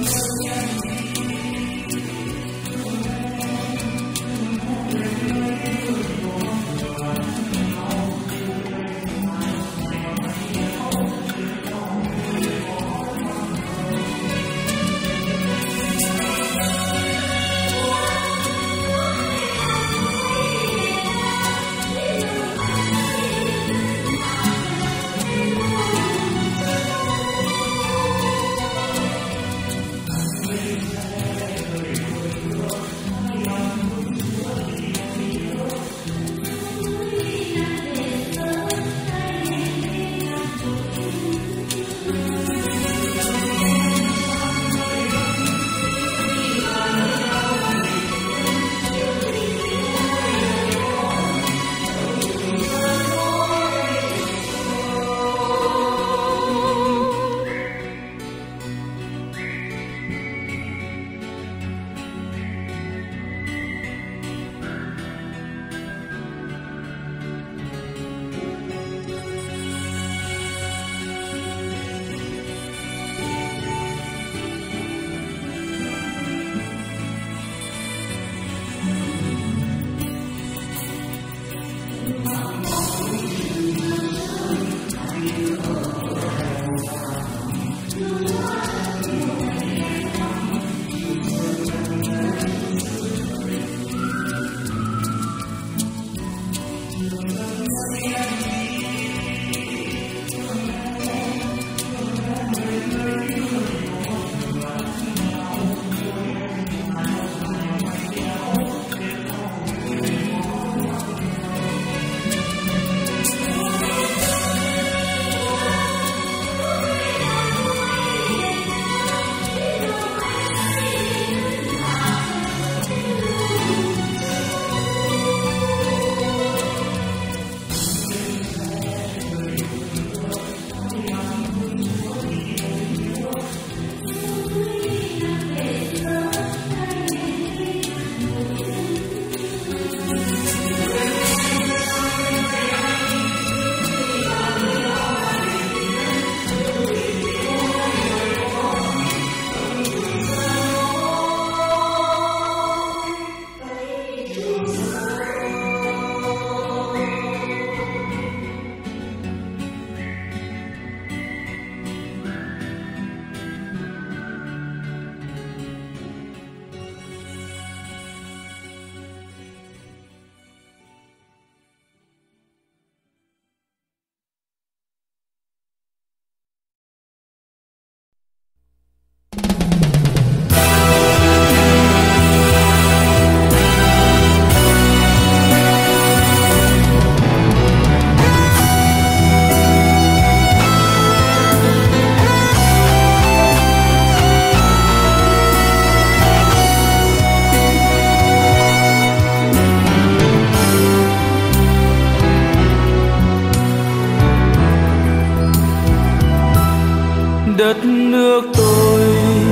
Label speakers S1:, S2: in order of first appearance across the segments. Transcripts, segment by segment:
S1: đất nước tôi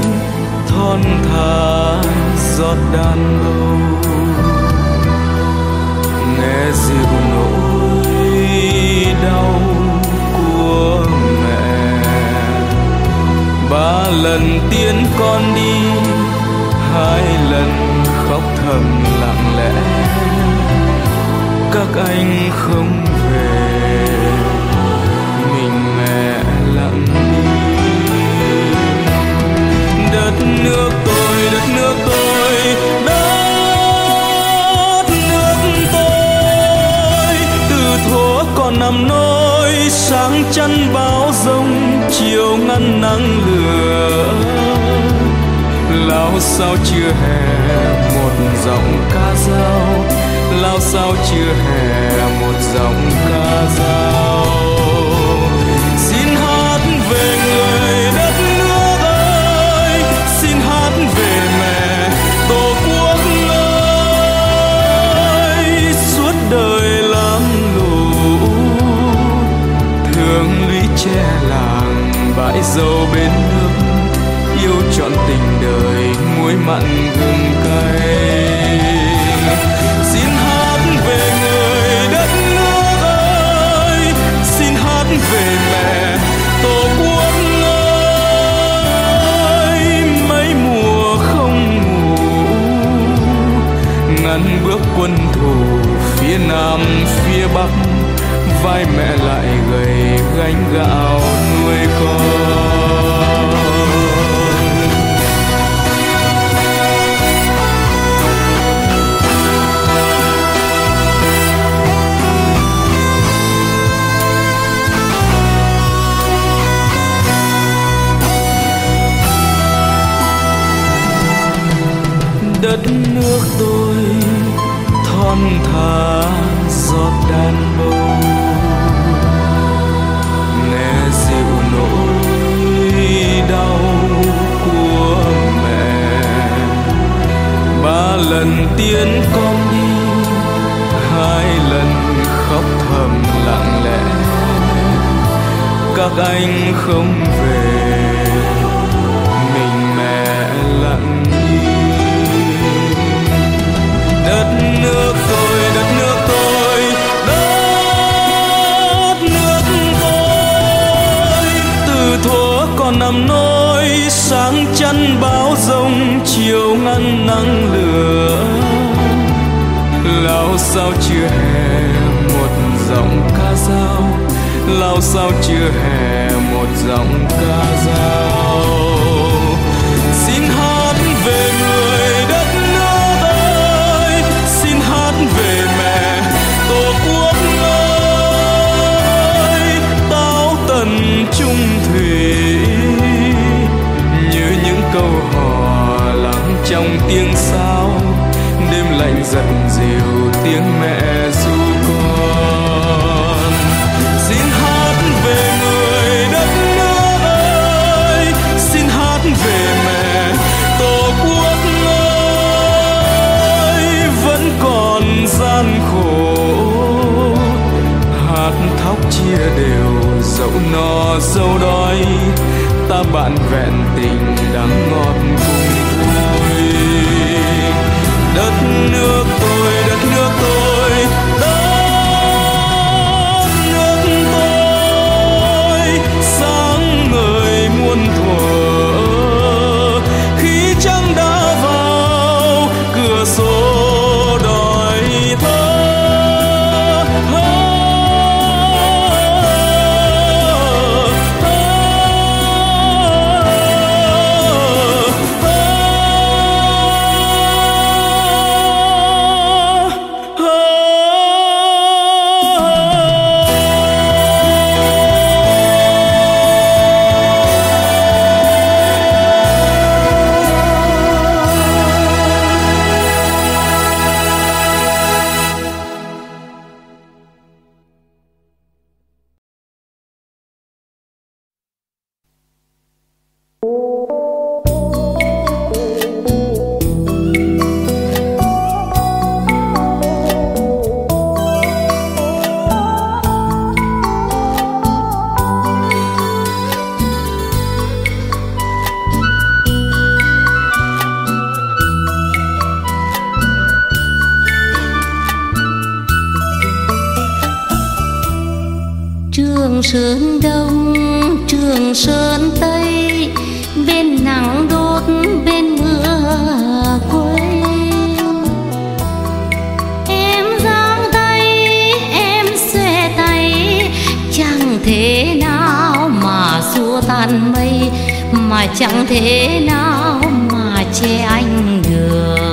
S1: thon thả giọt đàn bầu, nghe dịu nỗi đau của mẹ. 3 lần tiễn con đi, 2 lần khóc thầm lặng lẽ. Các anh không về, mình mẹ lặng đi. Đất nước tôi, đất nước tôi, đất nước tôi. Từ thuở còn nằm nôi, sáng chắn bão giông, chiều ngăn nắng lửa. Lao sao chưa hè một giọng ca dao, lao sao chưa hè một giọng ca dao. Xin hát về người đất nước ơi, xin hát về mẹ tổ quốc ơi. Suốt đời lam lũ thương lũy tre làng, bãi dầu bên nước, yêu trọn tình đời muối mặn gừng cay. Xin hát về người đất nước ơi, xin hát về mẹ tổ quốc ơi. Mấy lần bước quân thù phía nam phía bắc, vai mẹ lại gầy gánh gạo nuôi con. Đất nước tôi thon thả giọt đàn bầu, nghe dịu nỗi đau của mẹ. 3 lần tiễn con đi, 2 lần khóc thầm lặng lẽ. Các anh không về, mình mẹ lặng đi. Đất nước tôi, đất nước tôi, đất nước tôi. Từ thuở còn nằm nôi, sáng chắn bão giông, chiều ngăn nắng lửa. Lao sao chưa hè một giọng ca dao, lao sao chưa hè một giọng ca dao. Xin hát về người đất nước ơi, xin hát về mẹ tổ quốc ơi. Táo tần trung thủy như những câu hò lắng trong tiếng sáo, đêm lạnh giật dịu tiếng mẹ ru con. Xin hát về người đất nước ơi, xin hát về mẹ tổ quốc ơi. Vẫn còn gian khổ, hạt thóc chia đều, dẫu no dẫu đói, ta bạn vẹn tình đắng ngọt cùng vui. Đất nước tôi, đất nước tôi, đất nước tôi. Sáng ngời muôn thuở, khi trăng đã vào cửa sổ đòi thơ.
S2: Trường Sơn Đông, Trường Sơn Tây, bên nắng đốt bên mưa quê. Em giang tay, em xòe tay, chẳng thế nào mà xua tan mây, mà chẳng thế nào mà che anh được.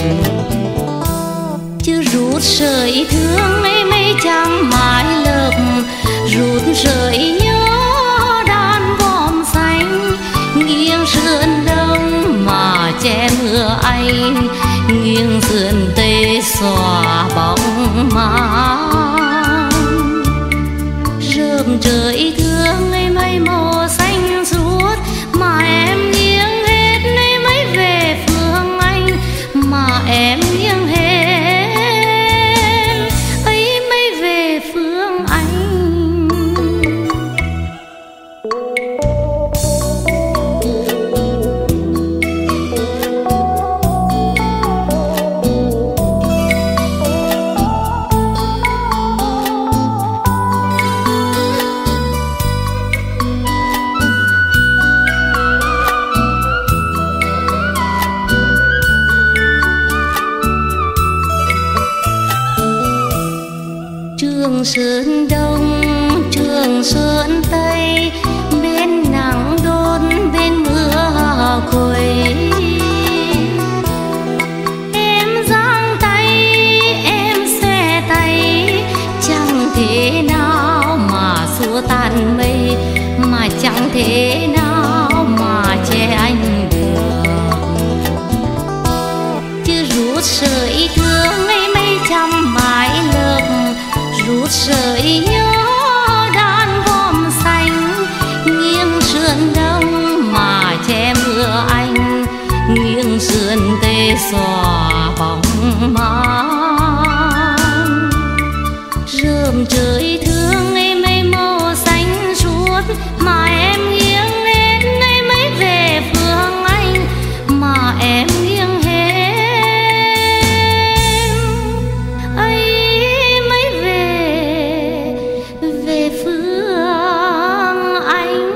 S2: Chứ rút sợi thương ấy mấy trăm mái lợp, rút rời nhớ đàn bom xanh, nghiêng sườn đông mà che mưa anh, nghiêng sườn tây xòa bóng màn. Rơm trời thương ấy mấy màu xanh suốt, mà em nghiêng hết ấy mấy về phương anh, mà em nghiêng hết ấy mấy về phương anh. Sơn Đông Trường Sơn Tây, bên nắng đôn bên mưa quẩy. Em giang tay em xe tay, chẳng thể nào mà xua tan mây, mà chẳng thể nào mà che anh được. Chứ rút sợi thương ấy mấy trăm mái lợp, rút sợi nhớ đàn vòm xanh, nghiêng sườn đông mà che mưa anh, nghiêng sườn tây xòa bóng màn. Rơm trời thương ấy mấy màu xanh suốt, mà em nghiêng lên ấy mấy về phương anh, mà em nghiêng hết ấy mấy về phương anh.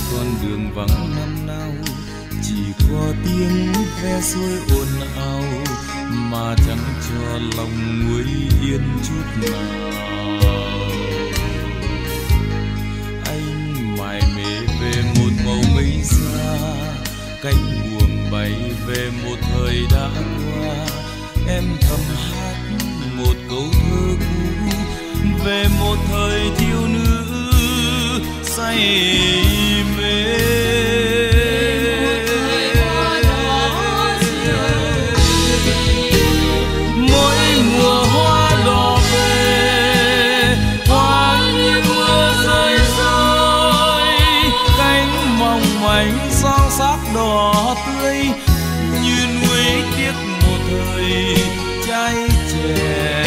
S1: con đường vắng năm nào, chỉ có tiếng ve xuôi ồn ào mà chẳng cho lòng nguôi yên chút nào. Anh mải mê về một màu mây xa, cánh buồm bay về một thời đã qua. Em thầm hát một câu thơ cũ về một thời thiếu nữ say mê. Mỗi mùa hoa đỏ về, hoa như mưa rơi rơi, cánh mong manh son sắc đỏ tươi như nuối tiếc một thời trai trẻ.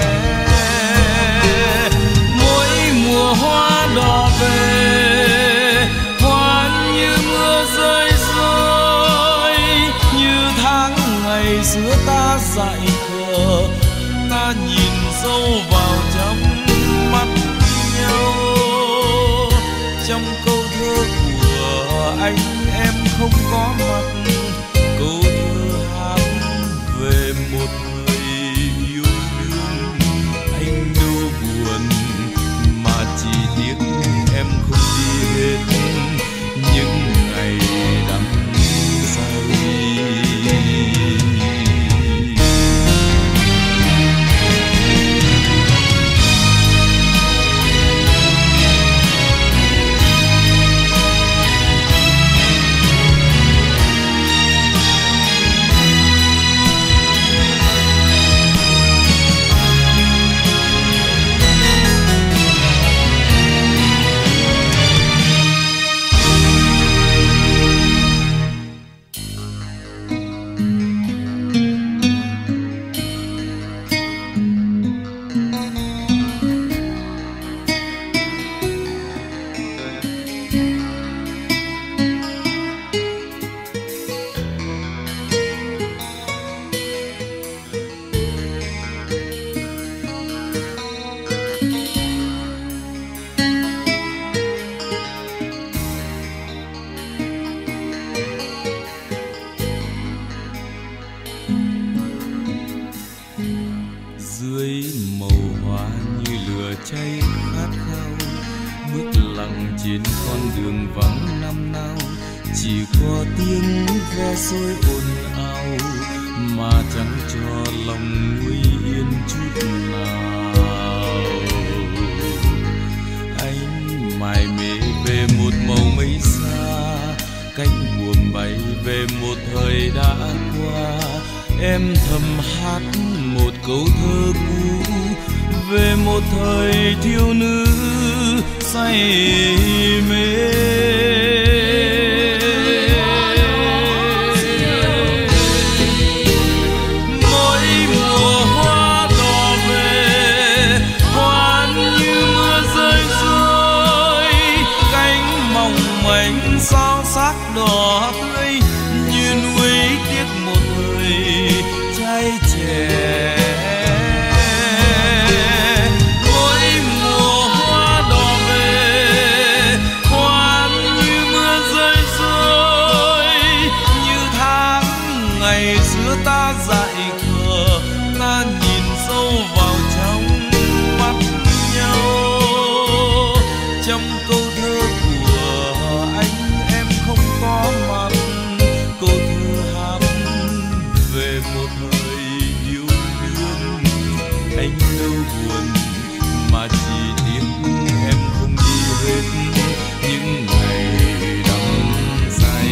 S1: Mỗi mùa hoa đỏ về, hoa như mưa rơi rơi, như tháng ngày xưa ta dại khờ, ta nhìn sâu vào trong mắt nhau. Trong câu thơ của anh em không có mặt, câu thơ hát về một người yêu đương. Anh đâu buồn mà chỉ tiếc em không đi hết những ngày đắm say. Dưới màu hoa như lửa cháy khát khao, bước lặng trên con đường vắng năm nào, chỉ có tiếng ve sôi ồn ào mà chẳng cho lòng nguôi yên chút nào. Anh mải mê về một màu mây xa, cánh buồm bay về một thời đã qua. Em thầm hát một câu thơ cũ về một thời thiếu nữ say mê. Mỗi mùa hoa đỏ về, hoa như mưa rơi rơi, cánh mong manh son sắc đỏ tươi như nuối tiếc một thời trai trẻ. Mỗi mùa hoa đỏ về, hoa như mưa rơi rơi, như tháng ngày xưa ta dại khờ, ta nhìn sâu vào trong mắt nhau. Trong câu thơ của anh em không có mặt, câu thơ hát về một thời yêu đương. Anh đâu buồn mà chỉ tiếc em không đi hết những ngày đắm say.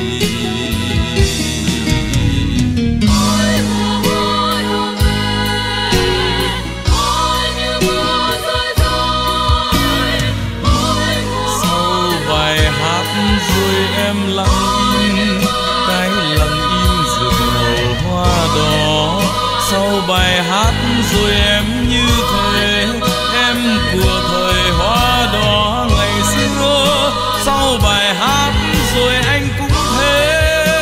S2: Mỗi mùa hoa đổ về, hoa như mưa rơi rơi, mỗi mùa
S1: Sau bài hát rồi em lặng im, cái lặng im rực màu hoa đỏ. Sau bài hát rồi em như thế, em của thời hoa đỏ ngày xưa. Sau bài hát rồi anh cũng thế,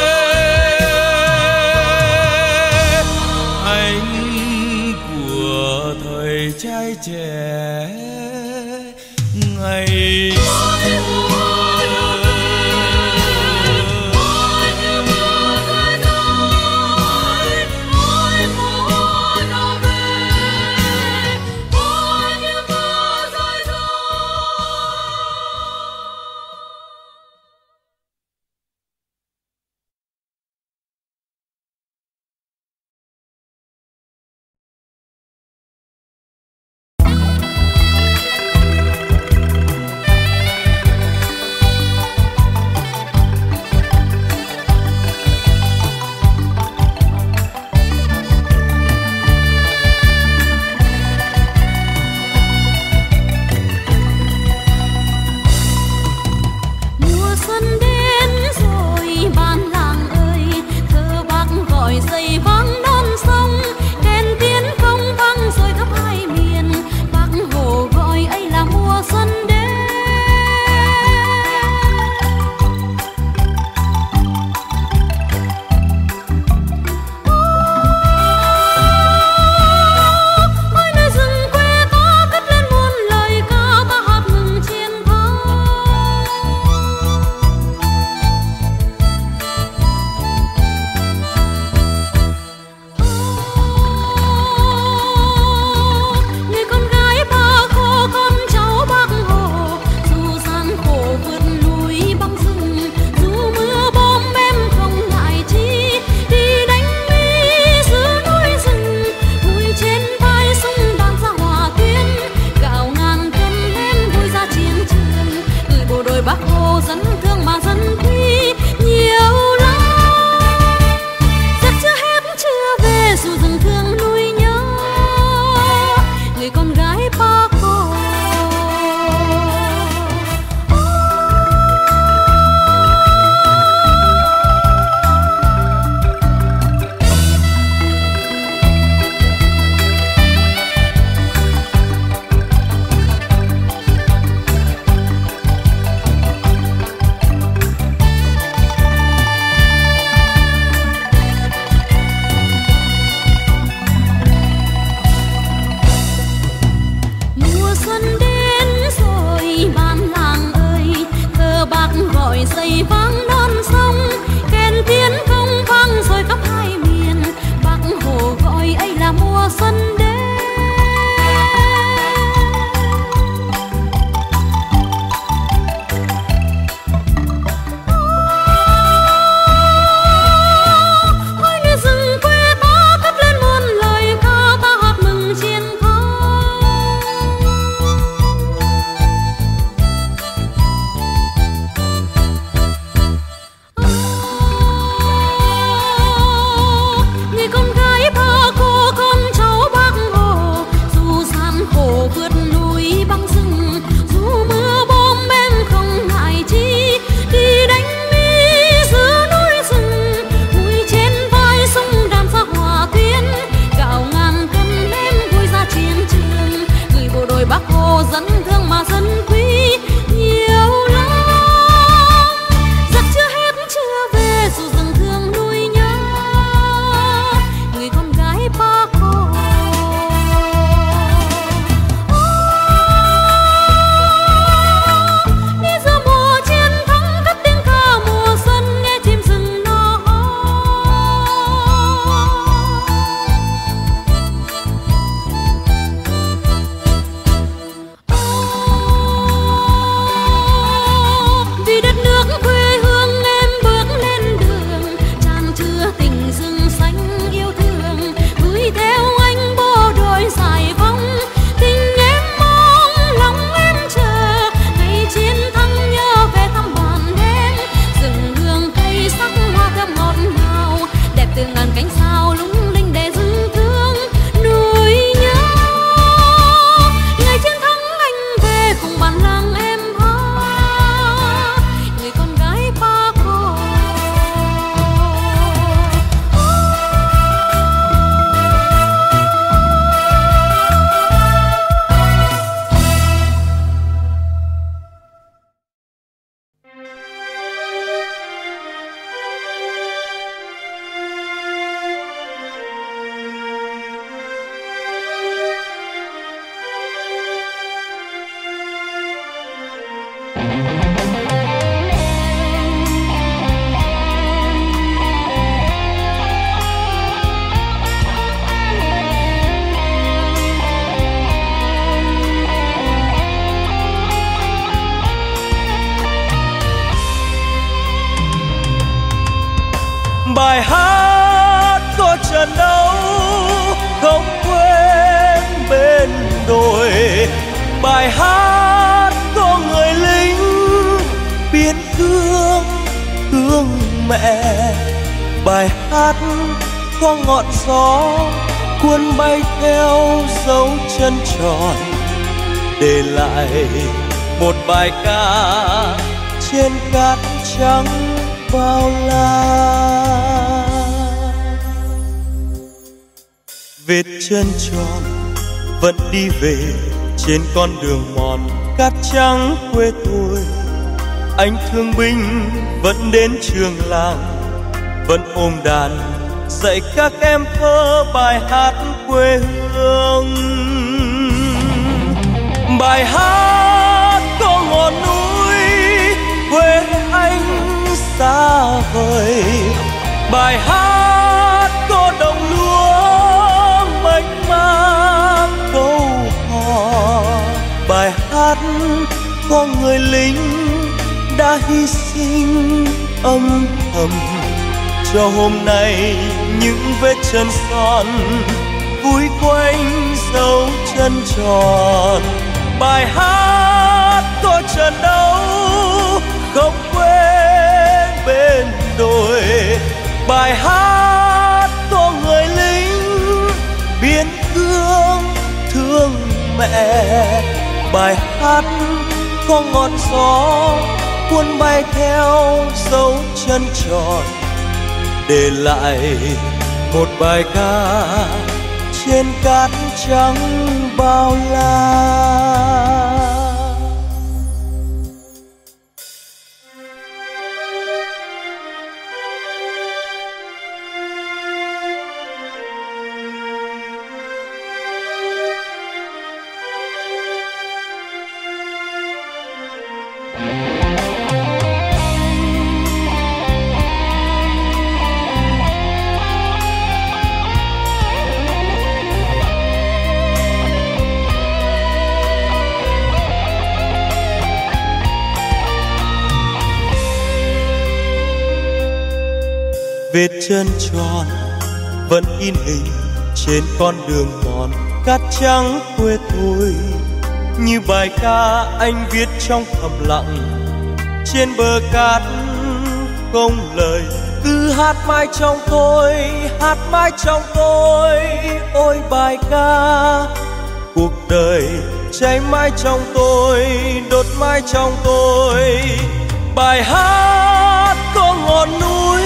S1: anh của thời trai trẻ ngày xưa. Bài hát có người lính biên cương thương mẹ. Bài hát có ngọn gió cuốn bay theo dấu chân tròn, để lại một bài ca trên cát trắng bao la. Vết chân tròn vẫn đi về trên con đường mòn cát trắng quê tôi. Anh thương binh vẫn đến trường làng, vẫn ôm đàn dạy các em thơ bài hát quê hương. Bài hát có ngọn núi quê anh xa vời. Bài hát có đồng lúa mênh mang câu hò. Bài hát có người lính đã hy sinh âm thầm, cho hôm nay những vết chân son vui quanh dấu chân tròn. Bài hát có trận đấu không quên bên đồi. Bài hát có người lính biên cương thương mẹ. Bài hát có ngọn gió cuốn bay theo dấu chân tròn, để lại một bài ca trên cát trắng bao la. Vết chân tròn vẫn in hình trên con đường mòn cát trắng quê tôi, như bài ca anh viết trong thầm lặng trên bờ cát không lời. Cứ hát mãi trong tôi, hát mãi trong tôi. Ôi bài ca cuộc đời cháy mãi trong tôi, đốt mãi trong tôi. Bài hát có ngọn núi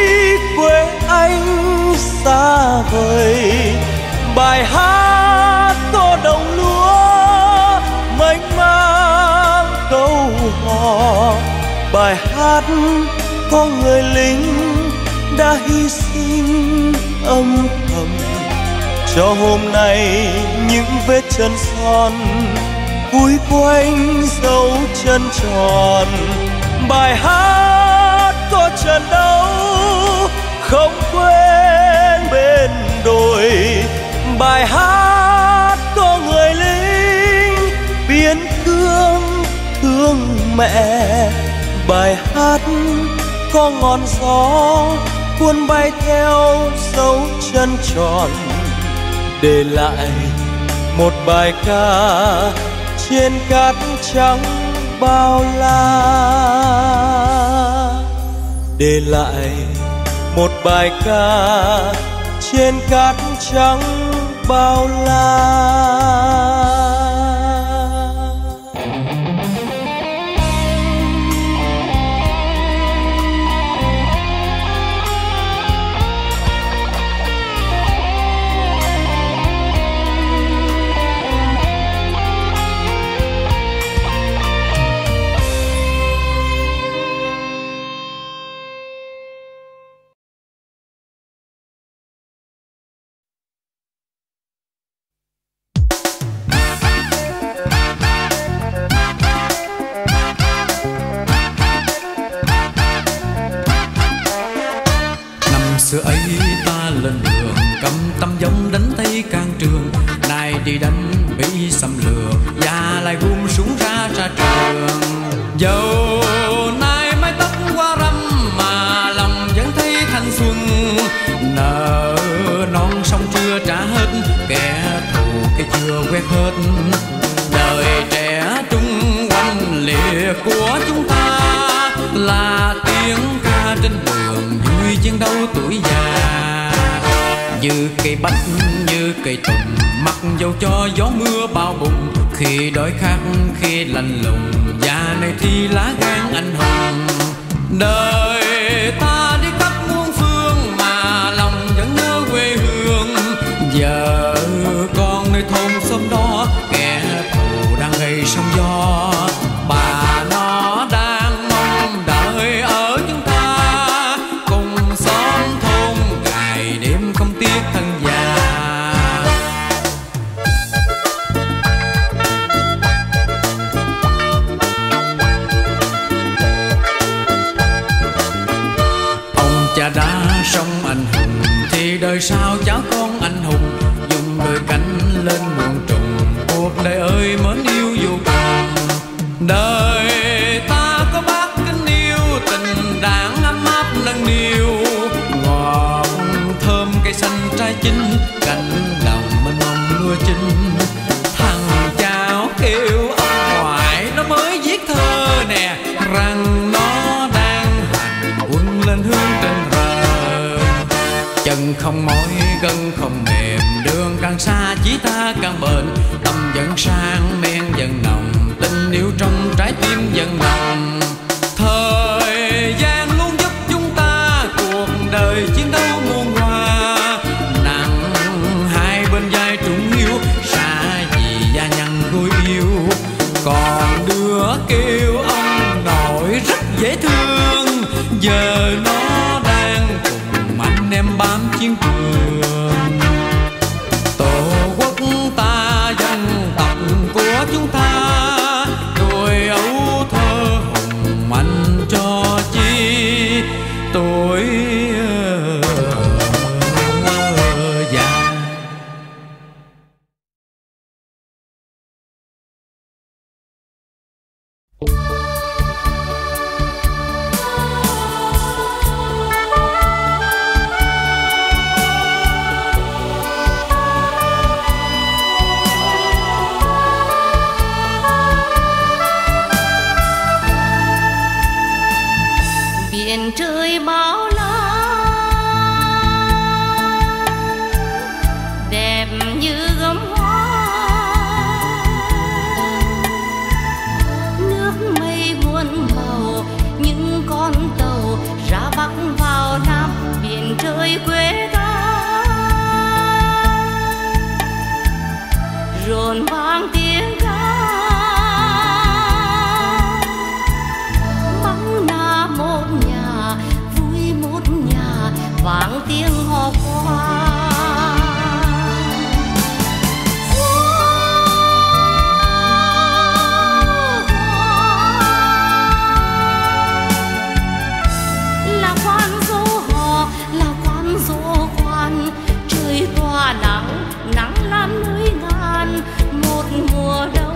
S1: quê anh xa vời. Bài hát có đồng lúa mênh mang câu hò. Bài hát có người lính đã hy sinh âm thầm, cho hôm nay những vết chân son vui quanh dấu chân tròn. Bài hát có trận đấu không quên bên đồi. Bài hát có người lính biên cương thương mẹ. Bài hát có ngọn gió cuốn bay theo dấu chân tròn, để lại một bài ca trên cát trắng bao la. Để lại một bài ca trên cát trắng bao la.
S3: Xưa ấy ta lên đường cầm tăm giống đánh Tây Can Trường, nay đi đánh bị xâm lược và lại gum súng ra trường. Dẫu nay mái tóc qua râm mà lòng vẫn thấy thanh xuân, nợ non sông chưa trả hết, kẻ thù cái chưa quét hết. Đời trẻ của chúng ta là tiếng ca trên đường vui chiến đấu tuổi già. Như cây bách như cây tùng, mặc dầu cho gió mưa bao bùng. Khi đói khát khi lạnh lùng, già này thi lá gan anh hùng. Đời ta đi khắp muôn phương mà lòng vẫn nhớ quê hương. Giờ con nơi thôn xóm đó, kẻ thù đang gây sóng gió. Bà nó đang mong đợi ở chúng ta, cùng xóm thôn ngày đêm không tiếc thân già. Ông cha đã sống anh hùng thì đời sau cháu con anh hùng. Dùng đôi cánh lên muôn trùng, cuộc đời ơi mến yêu vô cùng. Đời ta có bác kính yêu, tình đảng ấm áp nâng niu. Ngọt thơm cây xanh trái chín, cánh đồng mênh mông mưa chinh. Thằng cháu kêu ông ngoại nó mới viết thơ nè, rằng nó đang hành quân lên hướng trên rờ. Chân không mỏi gân không mềm, đường càng xa chí ta càng bền. Tâm dần sang men dần nồng, tình yêu trong trái tim dần nồng. Thời gian luôn giúp chúng ta cuộc đời chiến đấu muôn hoa. Nặng hai bên vai trùng hiu, xa vì gia nhân gối yêu. Còn đứa kêu ông nội rất dễ thương, giờ nó đang cùng anh em bám chiến trường. Tổ quốc ta dân tộc của chúng ta, tuổi ấu thơ hùng mạnh cho chi tuổi già.
S2: Biển trời bao la đẹp như gấm hoa, nước mây muôn màu những con tàu ra bắc vào nam. Biển trời quê ta rộn vang tiếng ca, mắng na một nhà vui một nhà, vang tiếng hò khoa. Là quan dỗ hò, là quan dỗ quan, trời tỏa nắng nắng lan núi ngàn. Một mùa đông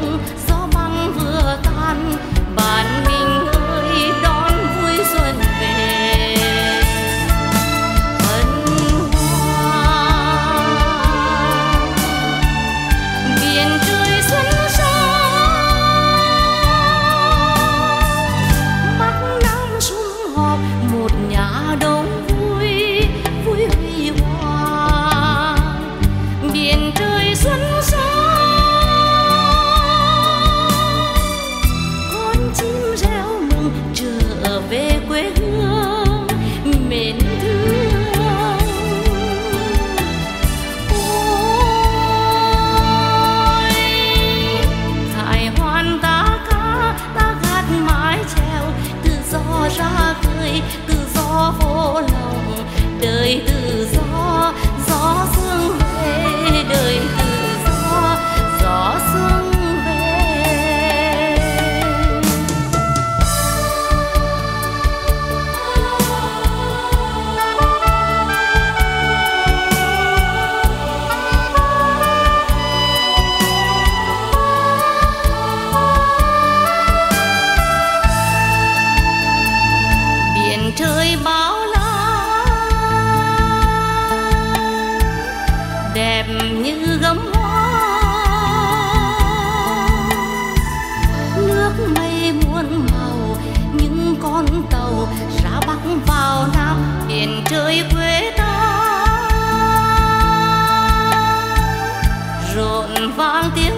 S2: vang tiếng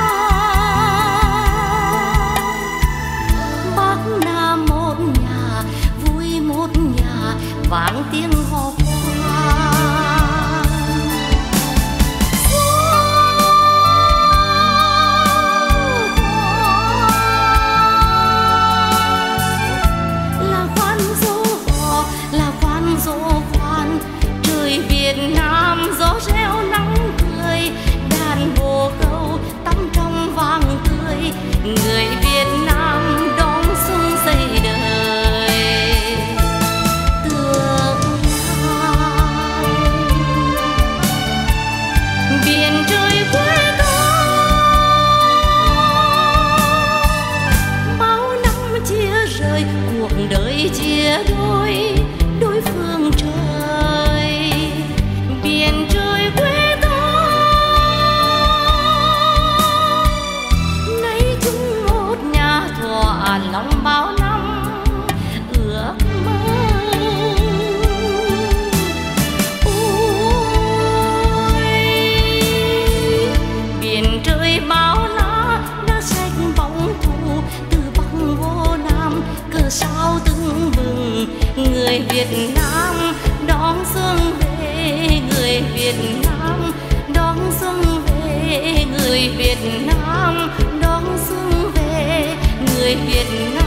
S2: khóc. Bắc Nam một nhà, vui một nhà, vang tiếng hò khoan. Là khoan dỗ hò, là khoan dỗ khoan, trời Việt Nam gió reo nắng cười, đàn bồ câu tắm trong vàng tươi, người Việt Nam đón xuân xây đời tương lai. Biển trời quê tôi bao năm chia rời, cuộc đời chia đôi, đối phương trời. Biển trời quê tôi nay chung một nhà, thỏa lòng bao năm ước mơ. Ôi biển trời bao la đã xanh bóng thù, từ Bắc vô Nam cờ sao tưng bừng, người Việt Nam đón xuân về, người Việt Nam đón xuân về, người Việt Nam đón xuân về, người Việt Nam.